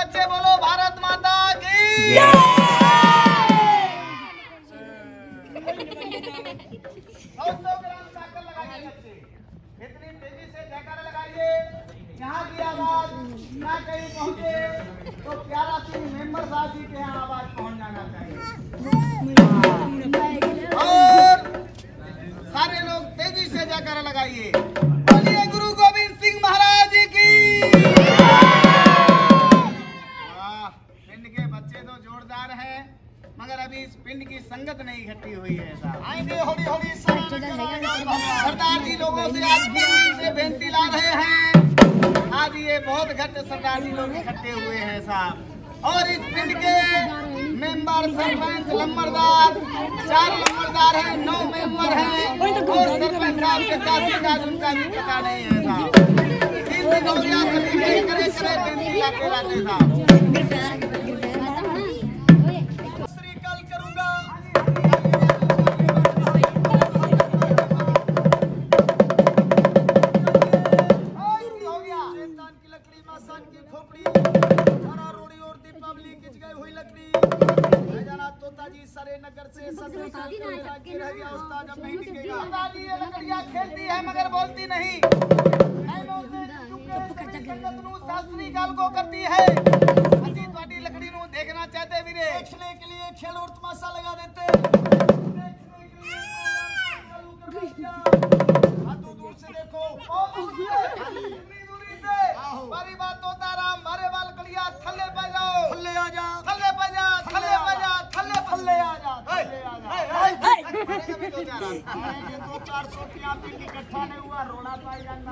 बच्चे बोलो भारत माता की। 100 ग्राम शक्कर लगाइए बच्चे, इतनी तेजी से जयकारा लगाइए। यहाँ की आवाज ना कहीं पहुँचे तो प्यारा सिंह मेंबर साहब जी के यहाँ आवाज पहुँच जाना चाहिए। और सारे लोग तेजी से जयकारा लगाइए। बोलिए गुरु गोविंद सिंह महाराज जी की। पिंड के बच्चे तो जोरदार हैं, मगर अभी इस पिंड की संगत नहीं इकट्ठी हुई है साहब। आएंगे हौली हौली सरदार जी लोगों से आज से बेनती ला रहे हैं। आज ये बहुत घट सरदार जी लोग इकट्ठे हुए हैं साहब। और इस पिंड के मेंबर सरपंच लंबरदार 4 लंबरदार हैं, 9 मेंबर हैं और सरपंच साहब के तहसीलदार उनका भी पता नहीं है साहब। 3 दिन हो गया सभी करे बेनती लाते लाते साहब। खेलती है मगर बोलती नहीं, शास्त्री काल को करती है। असी ਤੁਹਾਡੀ लकड़ी ਨੂੰ देखना चाहते वीरे, देखने के लिए खेल और तमाशा लगा देते। दूर से देखो बारी बात तोता राम मारे वाल कलिया थल्ले पे जाओ, थल्ले आ जा, थल्ले पे जा, थल्ले पे जा, थल्ले थल्ले आ जा, थल्ले आ जा। 200-400 रुपया पिंड इकट्ठा नहीं हुआ, रोना पाई जाना।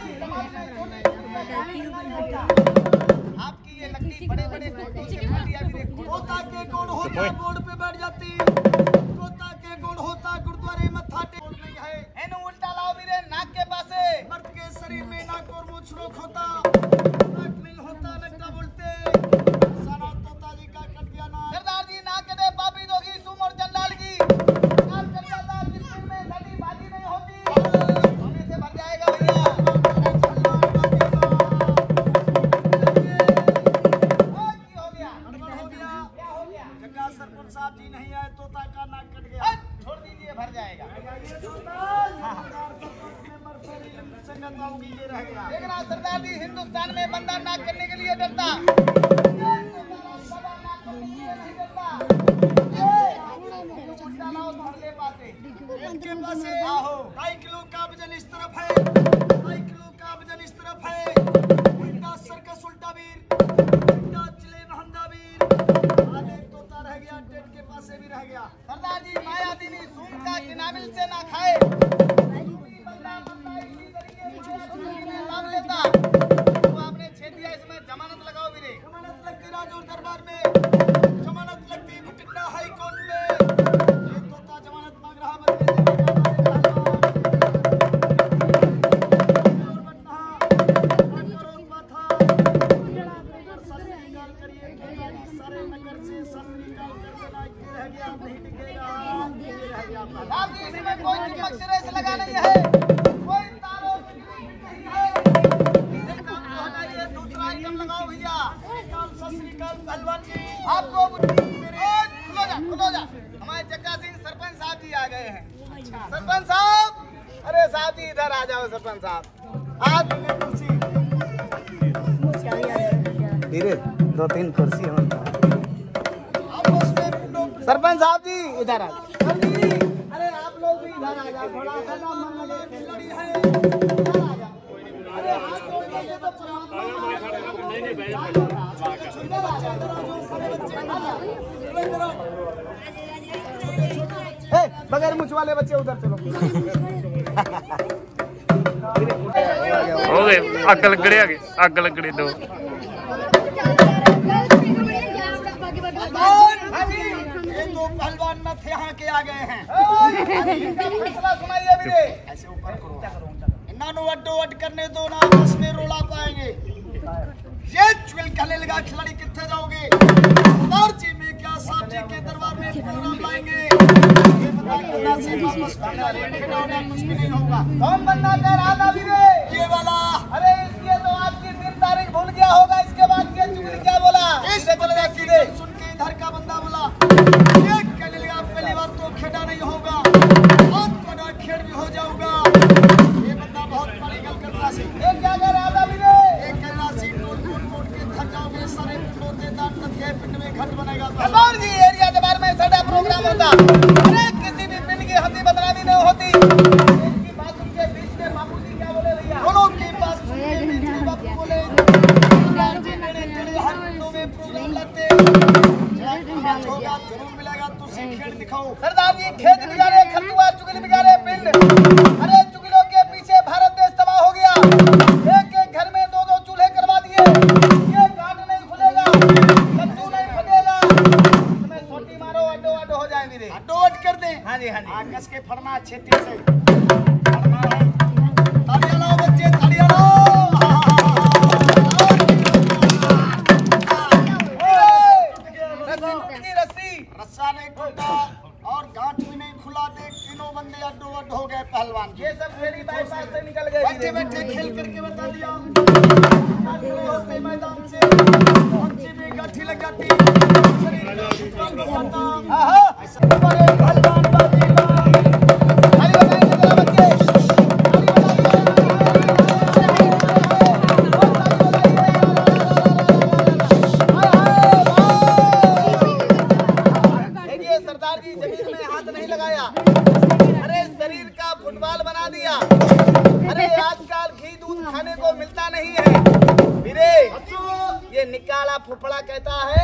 आपकी ये लकड़ी बड़े बड़े तोता के गुण होता बोर्ड पे बैठ जाती, तोता के गुण होता गुरुद्वारे मत्था टेक नहीं है। एनु उल्टा लाओ वीरे नाक के पासे, मर्द के शरीर में नाक और मुंह छरोक होता, नाक नहीं होता लगता बोलते। सारा तोता जी का कट गया ना। सरदार जी नाक के दे पापी दोगी सुम और चंडाल की नाक चल जाता, जिसमें में धनी बाजी नहीं होती हमें से भर जाएगा भैया। सरपंच साहब जी नहीं आए, तोता का नाक कट गया, छोड़ दीजिए भर जाएगा। देखना सरदार जी हिंदुस्तान में बंदा नाक करने के लिए डरता, इनके पास 2.5 किलो का वजन इस तरफ है, 2.5 किलो का वजन इस तरफ है। उल्टा सर्कस उल्टा वीर, उल्टा चले महंदा वीर। तोता रह गया, टेट के पास से भी रह गया। सरदार जी माया दीनी सूम का किनाबिल से ना खाए, लाभ लेता तो आपने छेड़ दिया। इसमें जमानत लगाओ वीरे, जमानत लगती राजौर दरबार में, जमानत लगती भटिंडा हाई कोर्ट में। ये तोता जमानत मांग रहा कोई लगा नहीं है, कोई तारों नहीं है। दूसरा आइटम लगाओ भैया। पहलवान जी आपको खुलो जा। हमारे जग्गा सिंह सरपंच साहब जी आ गए हैं। सरपंच साहब, अरे साहब जी इधर आ जाओ। सरपंच साहब आज धीरे 2-3 कुर्सी हो। सरपंच साहब जी इधर आ। अरे आप लोग भी इधर आ जाओ, थोड़ा सा ना मन लगे, खिलाड़ी है इधर आ जाओ। अरे हाथ जोड़ के तो बगैर मुझ वाले बच्चे उधर चलो। हो गए अग लगड़े 2। ये तो पहलवान नथ यहाँ के आ गए हैं। फैसला सुनाइए मेरे। ऐसे ऊपर करो, नानो अड्डो अड करने दो ना, बस में रोला पाएंगे। ये चुल कहने लगा खिलाड़ी कितने जाओगे? सरदार जी में क्या साहब जी के दरबार में प्रोग्राम लाएंगे? ये बता करना से वापस करना कुछ भी नहीं होगा। कौन बंदा कह रहा था वीरे? ये वाला। अरे इसके तो आज की 3 तारीख भूल गया होगा, इसके बाद ये चुगली क्या बोला? पहली बार तो खेड़ा नहीं होगा और बड़ा खेड़ भी हो जाऊंगा। ये बंदा बहुत बड़ी गल करता सी। एक क्या कर रहा था मेरे? एक कहना सी टूट के थक जाओगे सारे पिंडों दांत तक पिंड में घट बनेगा। सरदार जी एरिया के बारे में साडा प्रोग्राम होता। अरे किसी भी पिंड की हंसी बदनामी नहीं होती। इनकी बात के बीच में बापू जी क्या बोले भैया? दोनों की बात सुन के बीच में बापू बोले सरदार जी मेरे हर पिंडों में प्रोग्राम लाते होगा जरूर मिलेगा। तो खेत दिखाओ सरदार जी। खेत बिगाड़े खतुआ चुगली बिगाड़े पिंड। अरे चुगलियों के पीछे भारत देश तबाह हो गया। एक एक घर में 2-2 चूल्हे करवा दिए। ये काट नहीं खुलेगा, कद्दू नहीं फटेगा। इसमें सोटी मारो अड्डो अड्डो हो जाए मेरे। अड्डो अड कर दे। हाँ जी हाँ जी। आकस के फड़ना छेती से फड़ना है। तालियां लाओ बच्चे तालियां लाओ। रस्सा नहीं टूटा और गांठ भी नहीं खुला। देख तीनों बंदे अड्डो अड्ड हो गए पहलवान। ये सब मेरी बाईपास से निकल गए। बैठे बैठे खेल करके बता दिया होते मैदान से पंची में गाठी लग जाती बड़े पहलवान फुटबॉल बना दिया। अरे आजकल घी दूध खाने को मिलता नहीं है वीरे। ये निकाला फुफड़ा कहता है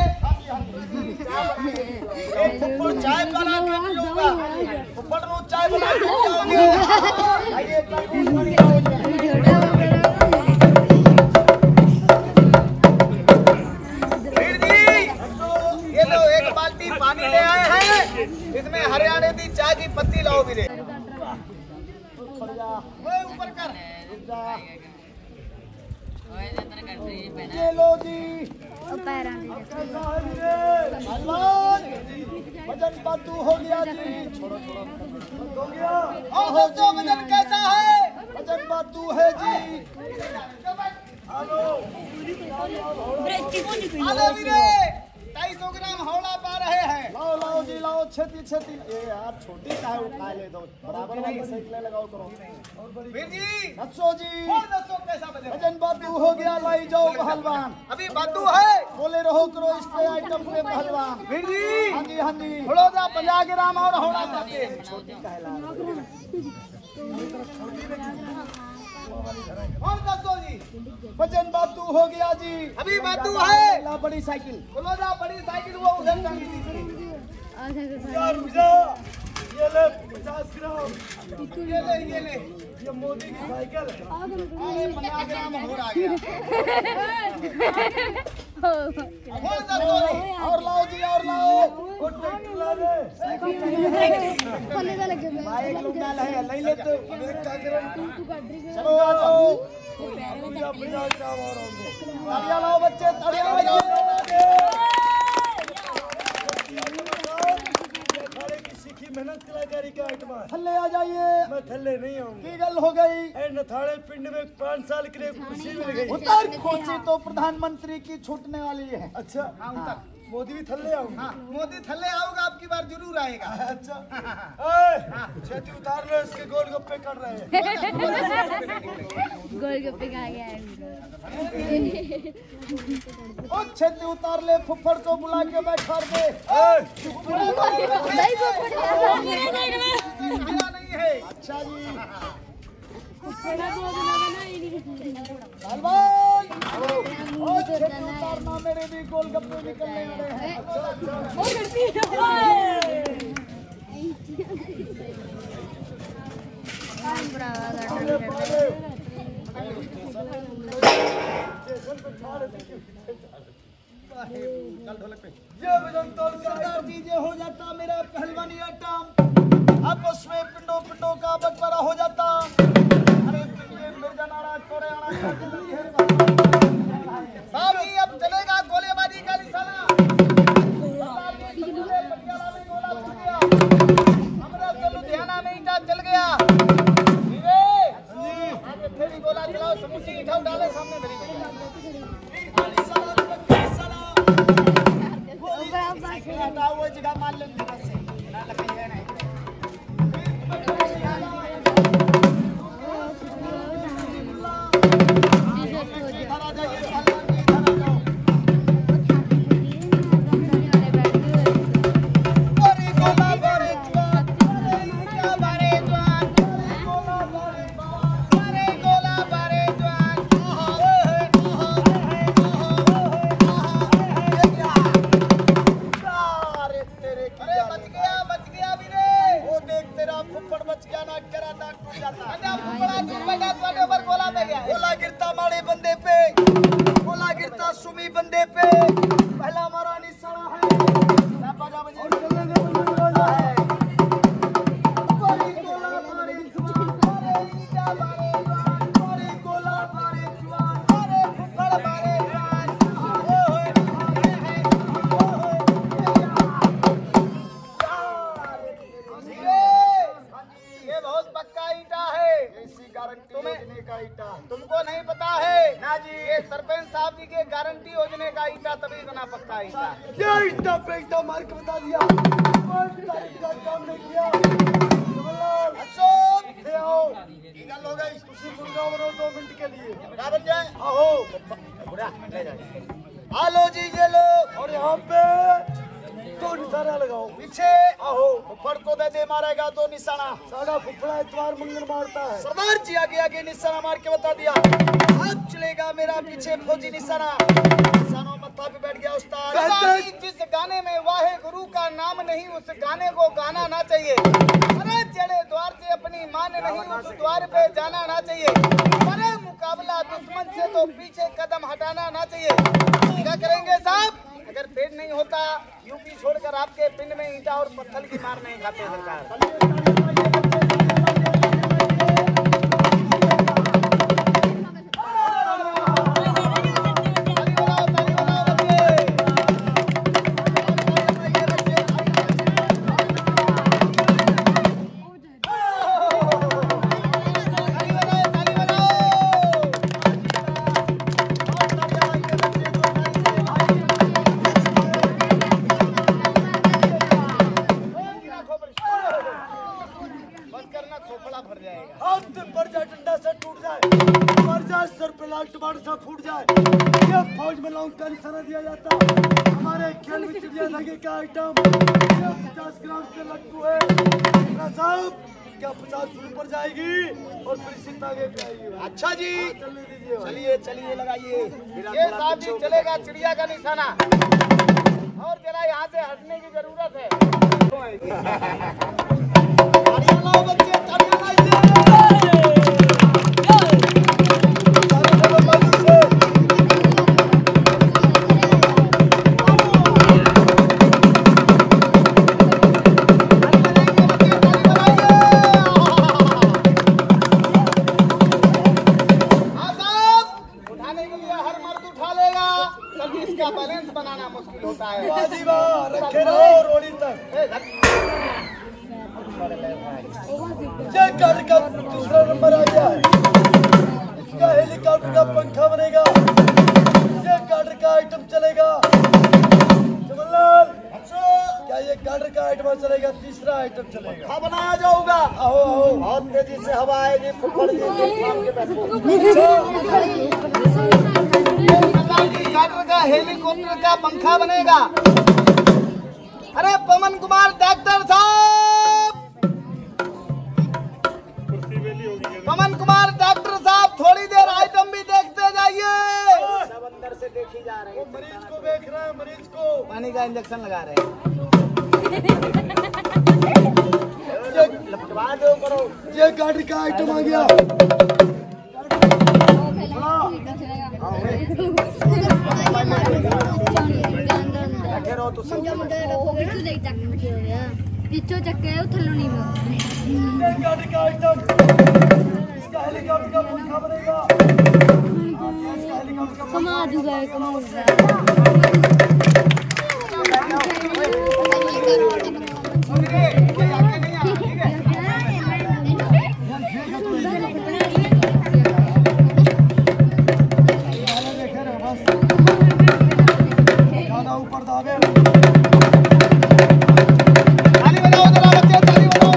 फुफड़ चाय बना के पियोगा। फुफड़ नो चाय बना के पियोगे। वीर जी ये लो एक बाल्टी पानी ले आए हैं। इसमें हरियाणा की चाय की पत्ती लाओ वीरे। ऊपर कर ये लो जी वजन बातू हो गया जी। छोड़ो हो गया। और दोस्तों वजन कैसा है? वजन बातू है जी। हेलो वीरे 250 ग्राम हौला पा रहे हैं। लाओ लाओ जी लाओ छेती छेती। ये यार छोटी चाहे उठा ले दो बराबर वाली साइकिल लगाओ करो। वीर जी दसो जी और दसो कैसा वजन बातू हो गया। लाई जाओ पहलवान। अभी बातू है बोले रहो करो इस पे आइटम पे पहलवान। वीर जी हाँ जी हाँ जी। थोड़ा सा 50 ग्राम और हौला चाहिए। छोटी कहला और दसो जी वजन बातू हो गया जी। अभी बातू है ला बड़ी साइकिल। बोलो ना बड़ी साइकिल वो उधर टांगी थी। ये ले 50 ग्राम। ये ले ये मोदी की साइकिल है। अरे 50 ग्राम हो रहा गया। और लाओ जी और लाओ। ला दे बाइक लोग डाल है ले ले तो चलो आ जाओ। तालियां लाओ बच्चे तालियां लाओ। मेहनत कलाकारी का आइटम थल्ले आ जाइए। मैं थल्ले नहीं आऊंगा। की गल हो गई? नथाड़े पिंड में 5 साल के लिए खुशी मिल गई। उतर खोची तो प्रधानमंत्री की छूटने वाली है। अच्छा हाँ उतर। मोदी भी थल्ले आऊंगा। हाँ, मोदी थल्ले आऊंगा आपकी बार जरूर आएगा। अच्छा छेती उतार लो इसके गोलगप्पे कर रहे हैं। गोलगप्पे खा गया है। ओ छेती उतार ले फुफड़ को बुला के बैठा दे। नहीं है। अच्छा जी उतारना मेरे भी गोलगप्पे निकलने वाले हैं। सरदार जी ये हो जाता मेरा पहलवानी आइटम। आपस में पिंडों पिंडों का बंटवारा हो जाता। अरे साहब अब चलेगा गोलेबाजी का निशाना। हमारा लुधियाना में ईटा चल गया। आगे गोला चलाओ समूची ईटा डाले सामने मेरी बताओ वो जगह मान लेंगे बस से ना लकड़ी है नहीं सुमी बंदे पे पहला हमारा निशाना है ये बहुत पक्का ईटा है, ऐसी गारंटी योजने का ईटा तुमको नहीं पता है ना जी। ये सरपंच साहब जी के गारंटी योजने का ईटा तभी इतना पक्का ईटा। क्या ईटा पे ईटा मार के बता दिया, काम नहीं किया। हो गई मुर्गा बनो 2 मिनट के लिए क्या बन जाए। आहो आलो जी ये लो और यहाँ पे 2 निशाना लगाओ पीछे। आहो फुफड़ को दे मारेगा 2 निशाना। साड़ा फुफड़ा इतवार मंगल मारता है। सरदार जी आगे आगे निशाना मार के बता दिया। अब चलेगा मेरा पीछे फौजी निशाना। निशानों मत्था पे बैठ गया उस्ताद। जिस गाने में वाहे गुरु का नाम नहीं उस गाने को गाना ना चाहिए। अरे चले द्वार से अपनी मान नहीं उस द्वार पे जाना ना चाहिए। अरे मुकाबला दुश्मन से तो पीछे कदम हटाना ना चाहिए। क्या करेंगे साहब अगर पेड़ नहीं होता यूपी छोड़कर आपके पिंड में ईंटा और पत्थर की मार नहीं खाते सरकार। फूट जाए ये फौज में लॉन्ग का निशाना दिया जाता। हमारे खेल में चिड़िया लगे का आइटम 50 ग्राम के लड्डू है साहब। क्या 50 ऊपर जाएगी और फिर इसी तागे पे आएगी। अच्छा जी चलने दीजिए, चलिए चलिए लगाइए। ये साहब जी चलेगा चिड़िया का निशाना और जरा यहाँ से हटने की जरूरत है। बैलेंस बनाना मुश्किल होता है। रखे रहो रोड़ी तक। ये गाड़ी का दूसरा नंबर आ गया है। इसका हेलीकॉप्टर का पंखा बनेगा। ये गाड़ी का आइटम चलेगा। जमनलाल क्या ये गाड़ी का आइटम चलेगा? तीसरा आइटम चलेगा। हाँ बनाया जाऊंगा। आओ आओ बहुत तेजी से हवा आएगी। फुफड़ जी के बैठो। का हेलीकॉप्टर का पंखा बनेगा। अरे पवन कुमार डॉक्टर साहब, पवन कुमार डॉक्टर साहब थोड़ी देर आइटम भी देखते जाइए। सब अंदर से देखी जा रहे हैं। मरीज को देख रहे हैं, मरीज को पानी का इंजेक्शन लगा रहे हैं। लपटवा दो करो। ये गाड़ी का आइटम आ गया। पिछो चक्के थल्लो नहीं गाड़ी का आइटम इसका हेलीकॉप्टर का पंखा बनेगा। कमा दूंगा कमा ऊपर दावे ताली बजाओ जरा बच्चे, ताली बजाओ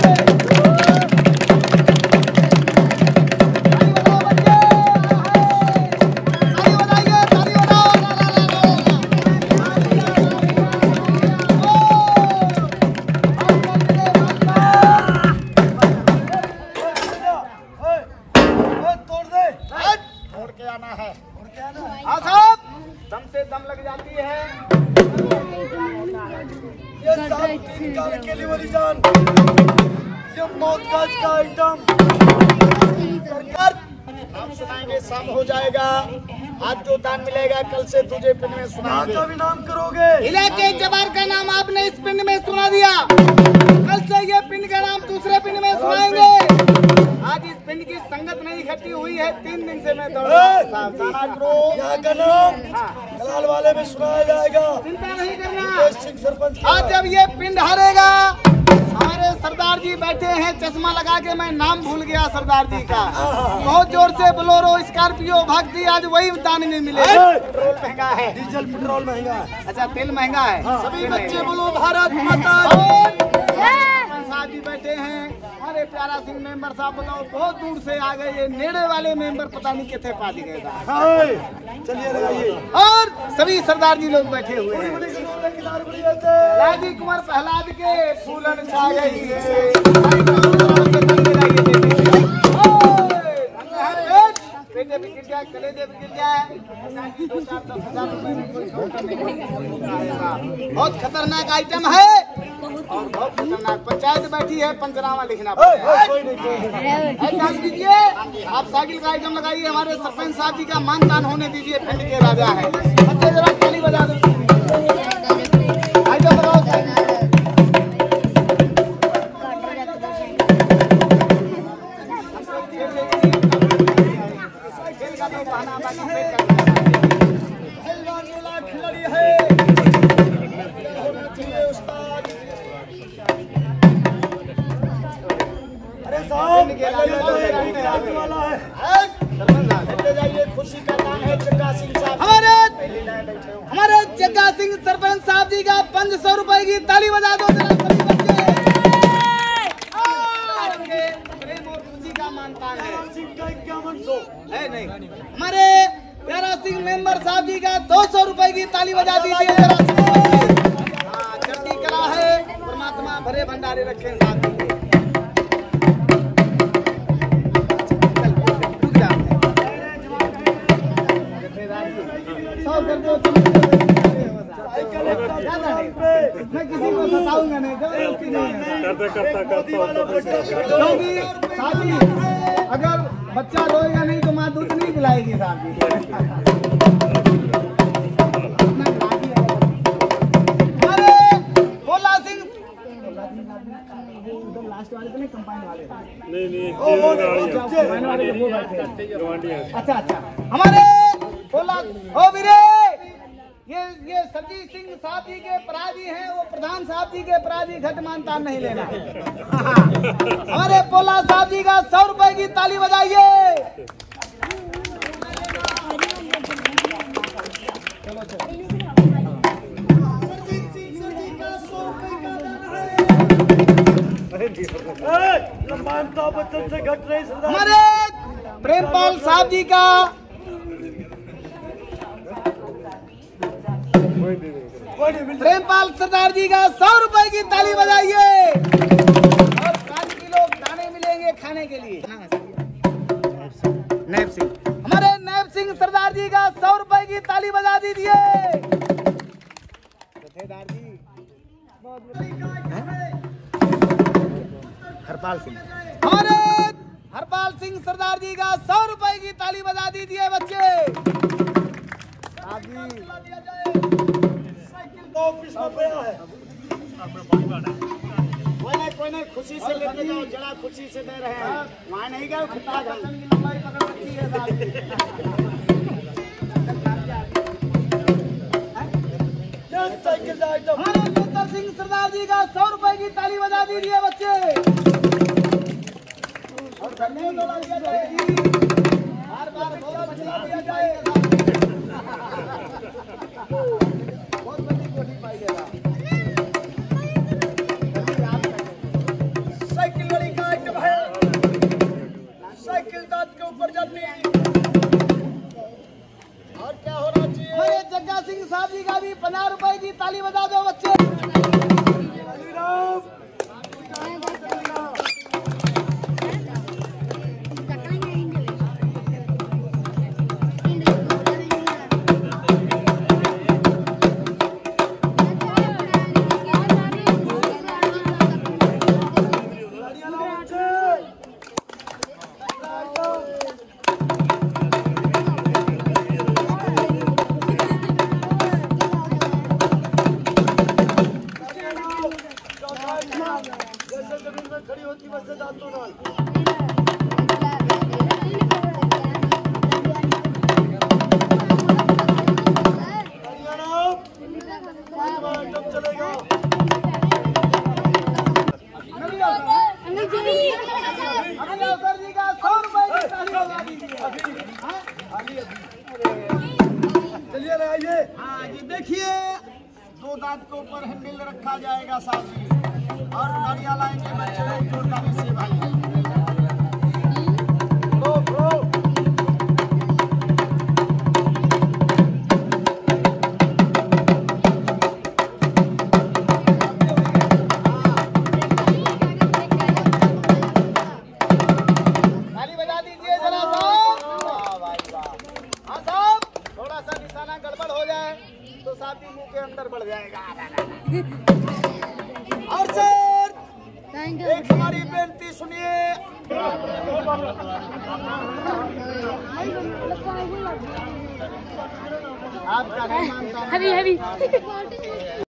शाम हो जाएगा। आज जो दान मिलेगा कल से तुझे पिंड में सुनाएंगे। का भी नाम करोगे? इलाके जबार का नाम आपने इस पिंड में सुना दिया, कल से ये पिंड का नाम दूसरे पिंड में सुनाएंगे। आज इस पिंड की संगत नहीं इकट्ठी हुई है, 3 दिन से मैं दौड़ यहाँ का नाम कलाल वाले में सुनाया जाएगा, चिंता नहीं करना। सरपंच आज जब ये पिंड हारेगा, हमारे सरदार जी बैठे हैं चश्मा लगा के, मैं नाम भूल गया सरदार जी का, बहुत जोर से बोलोरो स्कॉर्पियो भक्ति आज वही दान में मिले। पेट्रोल महंगा है, डीजल पेट्रोल महंगा है, अच्छा तेल महंगा है। सभी बच्चे बोलो भारत माता। साहब जी बैठे हैं, हमारे प्यारा सिंह मेंबर साहब, बताओ बहुत दूर से आ गए, ये नेड़े वाले मेंबर पता नहीं कितने पा दिए। चलिए लगाइए। और सभी सरदार जी लोग बैठे हुए हैं, राजी कुमार प्रहलाद के फूलन छा गई बेटे भी गिर जाए, कलेजे भी गिर जाए, 2-4-10,000 बहुत खतरनाक आइटम है और बहुत खतरनाक। पंचायत बैठी है, पंचनामा लिखना ध्यान दीजिए। आप साइकिल का आइटम लगाइए, हमारे सरपंच साहब जी का मान तान होने दीजिए, पिंड के राजा है। बच्चे जरा ताली बजा दो, आइटम लगाओ। खिलाड़ी है अरे साहब जाइए, खुशी का नाम है जग्गा सिंह साहब। हमारे जग्गा सिंह सरपंच साहब जी का 500 रुपए की ताली बजा दो जरा सभी बच्चे। प्रेम और खुशी का मानता है, 5100 है नहीं। हमारे प्यारा सिंह मेंबर साहब जी का 200 रुपए की ताली बजा दीजिए जरा। हाँ, चढ़ती कला है, परमात्मा भरे भंडारे रखे साथ में। मैं किसी को सताऊंगा नहीं, जबरदस्ती नहीं है। अगर बच्चा रोएगा नहीं तो माँ दूध नहीं पिलाएगी साहब जी। अरे भोला सिंह लास्ट वाले तो नहीं, कंपाइन वाले नहीं, अच्छा हमारे भोला ओ वीरे, ये सरजीत सिंह साहब जी के पराजी हैं, वो प्रधान साहब जी के पराजी, घट मानता नहीं लेना। हमारे पोला साहब जी का 100 रुपए की ताली बजाइए। बच्चन से घट रही। हमारे प्रेमपाल साहब जी का प्रेमपाल सरदार जी का 100 रुपए की ताली बजाइए। और 5 किलो दाने मिलेंगे खाने के लिए। नैब सिंह, हमारे नैब सिंह सरदार जी का 100 रुपए की ताली बजा दीजिए। जथेदार जी हरपाल सिंह, हमारे हरपाल सिंह सरदार जी का 100 रुपए की ताली बजा दीजिए बच्चे। ऑफिस में गया है, कोई नहीं खुशी से लेके जाओ, जरा खुशी से दे रहे हैं, वहाँ नहीं गए खुट्टा लंबाई पकड़ रखी है। नेतर सिंह सरदार जी का 100 रुपए की ताली बजा दीजिए बच्चे। और धन्यवाद दिया जाएगी, बार बार बहुत बचा दिया जाएगा। बहुत बड़ी कोठी पाइएगा। ताली बजा दो बच्चे। खड़ी होती बस दांतों नाल चलेगा। सर जी का 100 रुपए की ताली बजा दीजिए। चलिए रे आइए। हाँ जी देखिए 2 दांत के ऊपर हैंडल रखा जाएगा साथ ही और गाड़ियाँ लाएंगे बच्चे लोग जोरदारी से भाई। ताली बजा दीजिए जरा साहब। वाह भाई वाह। हाँ साहब थोड़ा सा निशाना गड़बड़ हो जाए तो साथी मुंह के अंदर बढ़ जाएगा। और सर एक हमारी बेनती सुनिए। आपका नहीं मानता। हैवी